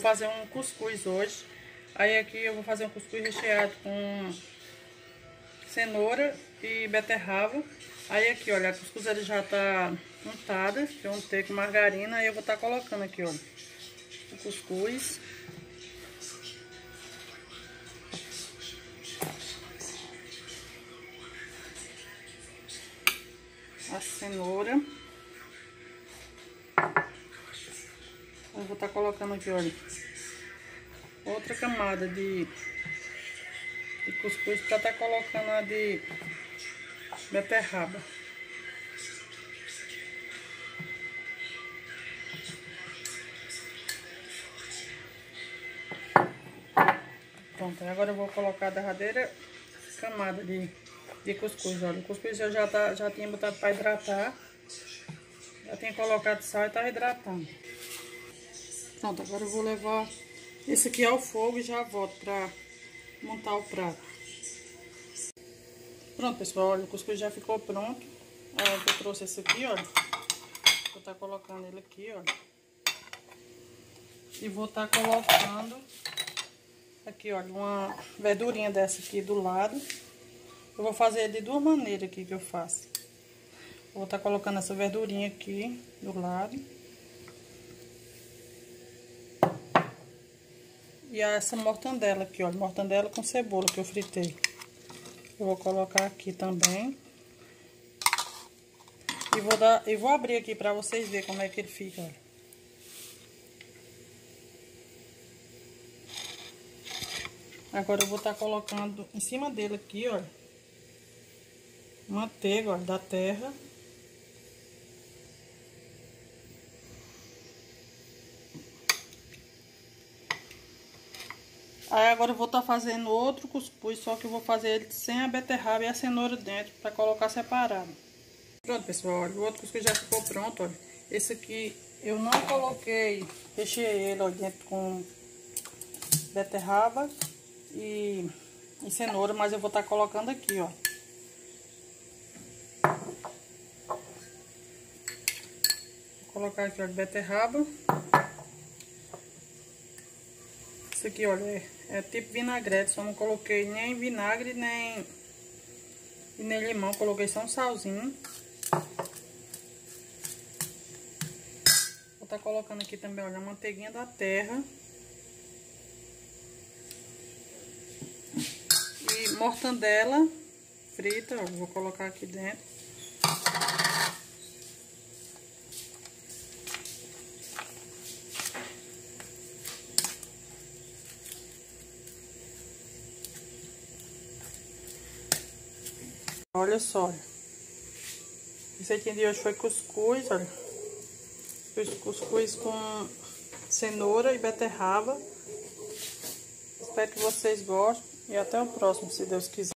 fazer um cuscuz hoje. Aí aqui eu vou fazer um cuscuz recheado com cenoura e beterraba. Aí aqui, olha, a cuscuz ele já tá untada, eu untei com margarina. Aí eu vou estar colocando aqui, olha, o cuscuz. A cenoura. Eu vou estar colocando aqui, olha, outra camada de cuscuz para estar colocando a de beterraba. Pronto, agora eu vou colocar a derradeira camada de cuscuz. Olha, o cuscuz eu já tinha botado para hidratar. Já tinha colocado sal e tá hidratando. Pronto, agora eu vou levar esse aqui ao fogo e já volto para montar o prato. Pronto, pessoal, olha, o cuscuz já ficou pronto. Eu trouxe esse aqui, olha. Vou estar colocando ele aqui, olha. E vou estar colocando aqui, olha, uma verdurinha dessa aqui do lado. Eu vou fazer de duas maneiras aqui que eu faço. Vou estar colocando essa verdurinha aqui do lado. E essa mortandela aqui, olha, mortandela com cebola que eu fritei. Eu vou colocar aqui também. E vou abrir aqui pra vocês verem como é que ele fica, olha. Agora eu vou estar colocando em cima dele aqui, olha, manteiga, olha, da terra. Aí agora eu vou estar fazendo outro cuscuz, só que eu vou fazer ele sem a beterraba e a cenoura dentro, para colocar separado. Pronto, pessoal, olha, o outro cuscuz já ficou pronto, olha. Esse aqui eu não coloquei, recheei ele, olha, dentro com beterraba e cenoura, mas eu vou estar colocando aqui, ó. Vou colocar aqui, ó, beterraba. Isso aqui, olha, é tipo vinagrete, só não coloquei nem vinagre, nem limão, coloquei só um salzinho. Vou estar colocando aqui também, olha, a manteiguinha da terra. E mortandela frita, ó, vou colocar aqui dentro. Olha só, esse aqui de hoje foi cuscuz, olha. Fiz cuscuz com cenoura e beterraba. Espero que vocês gostem e até o próximo, se Deus quiser.